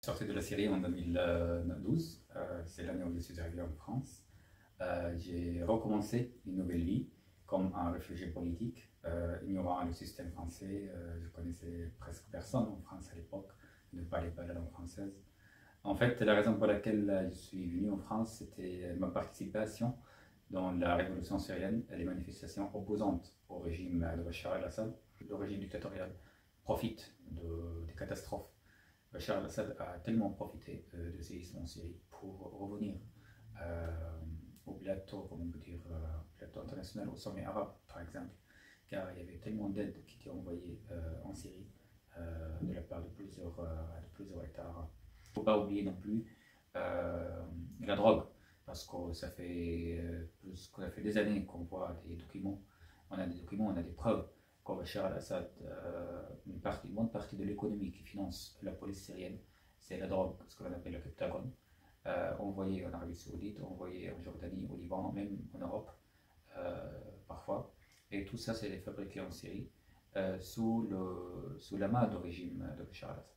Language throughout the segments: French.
Sorti de la Syrie en 2012, c'est l'année où je suis arrivé en France. J'ai recommencé une nouvelle vie comme un réfugié politique, ignorant le système français. Je connaissais presque personne en France à l'époque, je ne parlais pas la langue française. En fait, la raison pour laquelle je suis venu en France, c'était ma participation dans la révolution syrienne et les manifestations opposantes au régime de Bachar el-Assad. Le régime dictatorial profite des catastrophes. Bachar el-Assad a tellement profité de séismes en Syrie pour revenir au plateau, comme on peut dire, plateau international, au sommet arabe par exemple, car il y avait tellement d'aide qui était envoyée en Syrie de la part de plusieurs États arabes. Il ne faut pas oublier non plus la drogue, parce que ça fait des années qu'on voit des documents, on a des preuves que Bachar el-Assad, une bonne partie de l'économie qui finance la police syrienne, c'est la drogue, ce qu'on appelle le Heptagon, envoyé en Arabie Saoudite, envoyé en Jordanie, au Liban, même en Europe, parfois. Et tout ça, c'est fabriqué en Syrie, sous la main du régime de Bachar el-Assad.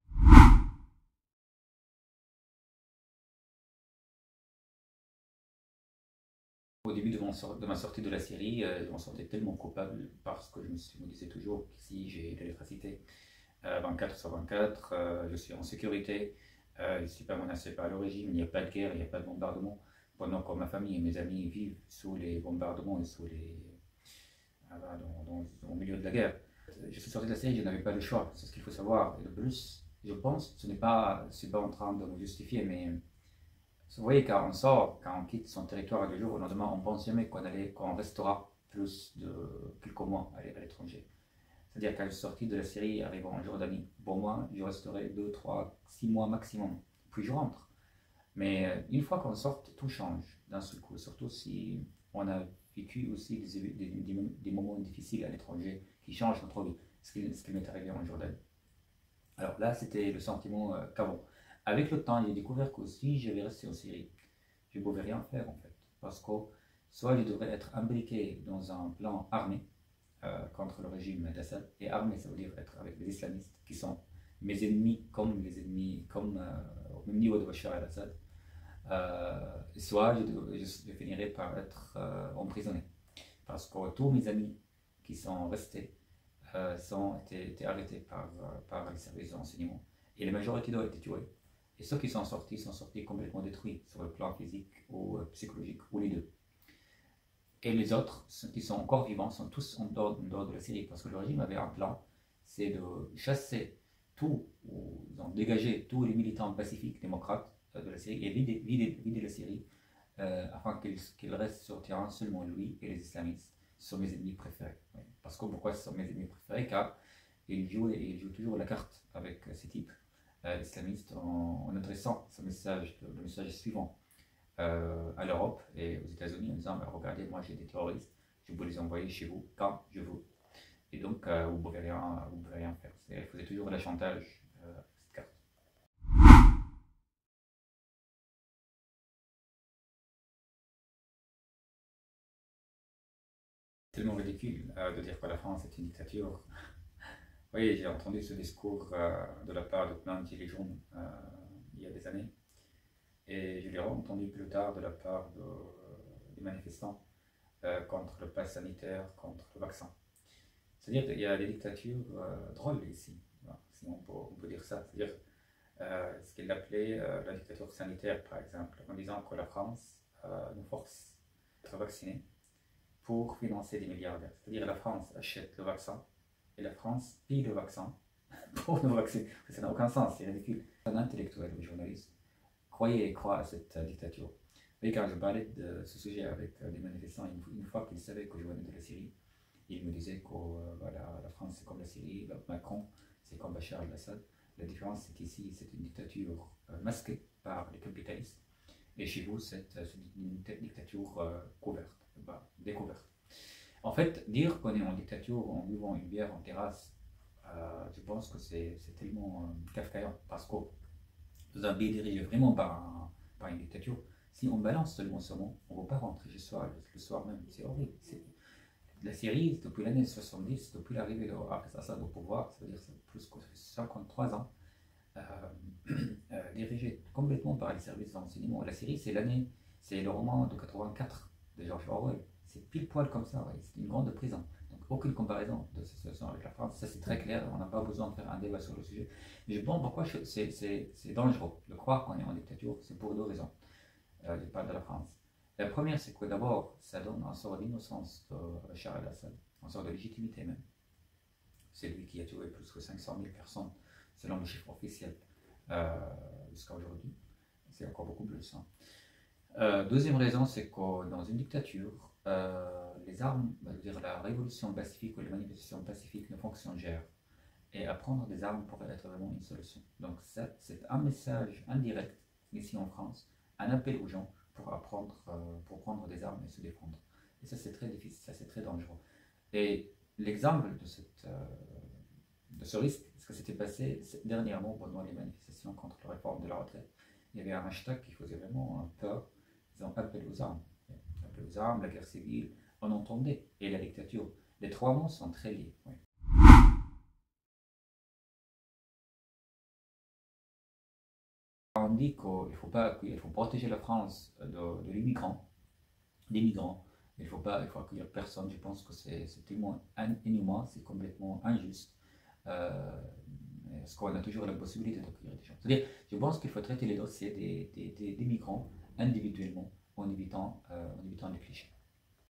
Au début de ma sortie de la Syrie, je me sentais tellement coupable parce que je me disais toujours qu'ici j'ai l'électricité 24 sur 24, je suis en sécurité, je ne suis pas menacé par le régime, il n'y a pas de guerre, il n'y a pas de bombardement, pendant que ma famille et mes amis vivent sous les bombardements et au milieu de la guerre. Je suis sorti de la Syrie, je n'avais pas le choix, c'est ce qu'il faut savoir. Et de plus, je pense, je ne suis pas en train de me justifier, mais vous voyez, quand on sort, quand on quitte son territoire du jour au lendemain, on pense jamais qu'on restera plus de quelques mois à l'étranger. C'est-à-dire quand je suis sorti de la Syrie, arrivant en Jordanie, pour moi, je resterai 2, 3, 6 mois maximum, puis je rentre. Mais une fois qu'on sort, tout change d'un seul coup, surtout si on a vécu aussi des moments difficiles à l'étranger qui changent notre vie, ce qui m'est arrivé en Jordanie. Alors là, c'était le sentiment qu'avant. Avec le temps, j'ai découvert que si j'avais resté en Syrie, je ne pouvais rien faire en fait. Parce que soit je devrais être imbriqué dans un plan armé contre le régime d'Assad, et armé, ça veut dire être avec les islamistes qui sont mes ennemis, comme au même niveau de Bachar el-Assad, soit je finirais par être emprisonné. Parce que tous mes amis qui sont restés été arrêtés par les services de renseignement, et la majorité d'eux ont été tués. Et ceux qui sont sortis complètement détruits sur le plan physique ou psychologique, ou les deux. Et les autres, ceux qui sont encore vivants, sont tous en dehors de la Syrie, parce que le régime avait un plan, c'est de chasser ou dégager tous les militants pacifiques, démocrates de la Syrie, et vider la Syrie, afin qu'il reste sur le terrain seulement lui et les islamistes. Ce sont mes ennemis préférés. Oui. Parce que pourquoi ce sont mes ennemis préférés? Car ils jouent toujours la carte avec ces types islamistes en adressant le message suivant à l'Europe et aux États-Unis en disant regardez, moi j'ai des terroristes, je peux les envoyer chez vous quand je veux. Et donc vous ne pouvez rien faire. Il faisait toujours le chantage avec cette carte. Tellement ridicule de dire que la France est une dictature. Oui, j'ai entendu ce discours de la part de plein de gilets jaunes il y a des années. Et je l'ai entendu plus tard de la part des manifestants contre le pass sanitaire, contre le vaccin. C'est-à-dire qu'il y a des dictatures drôles ici, si on peut dire ça. C'est-à-dire ce qu'il appelait la dictature sanitaire, par exemple, en disant que la France nous force à être vaccinés pour financer des milliardaires. C'est-à-dire que la France achète le vaccin et la France paye le vaccin pour nous vacciner. Ça n'a aucun sens, c'est ridicule. Un intellectuel ou journaliste croit à cette dictature. Et quand je parlais de ce sujet avec des manifestants, une fois qu'ils savaient que je venais de la Syrie, ils me disaient que la France c'est comme la Syrie, Macron c'est comme Bachar el-Assad. La différence c'est qu'ici c'est une dictature masquée par les capitalistes, et chez vous c'est une dictature découverte. En fait, dire qu'on est en dictature en buvant une bière en terrasse, je pense que c'est tellement kafkaïen, parce que vous avez dirigé vraiment par une dictature. Si on balance seulement ce mot, on ne va pas rentrer chez soi le soir même, c'est horrible. La Syrie, depuis l'année 70, depuis l'arrivée de Assad au pouvoir, ça veut dire plus que 53 ans, dirigé complètement par les services de renseignement. La série, c'est le roman de 84 de George Orwell. C'est pile poil comme ça, ouais. C'est une grande prison. Donc aucune comparaison de cette situation avec la France. Ça c'est très clair, on n'a pas besoin de faire un débat sur le sujet. Mais je pense pourquoi c'est dangereux de croire qu'on est en dictature, c'est pour deux raisons. Je parle de la France. La première, c'est que d'abord, ça donne un sort d'innocence de Bachar el-Assad, un sort de légitimité même. C'est lui qui a tué plus que 500 000 personnes, selon les chiffres officiels, jusqu'à aujourd'hui. C'est encore beaucoup plus. Hein. Deuxième raison, c'est que dans une dictature, les armes, dire la révolution pacifique ou les manifestations pacifiques ne fonctionnent guère. Et apprendre des armes pourrait être vraiment une solution. Donc ça, c'est un message indirect, ici en France, un appel aux gens pour apprendre, pour prendre des armes et se défendre. Et ça, c'est très difficile, ça, c'est très dangereux. Et l'exemple de ce risque, ce que s'était passé dernièrement pendant les manifestations contre la réforme de la retraite, il y avait un hashtag qui faisait vraiment peur. Ils ont appelé aux armes. Appel aux armes, la guerre civile, on entendait, et la dictature. Les trois mots sont très liés. Oui. On dit qu'il faut protéger la France de l'immigrant, des migrants. Il faut accueillir personne. Je pense que c'est inhumain, c'est complètement injuste. Parce qu'on a toujours la possibilité d'accueillir des gens. C'est-à-dire, je pense qu'il faut traiter les dossiers des migrants individuellement en évitant les clichés.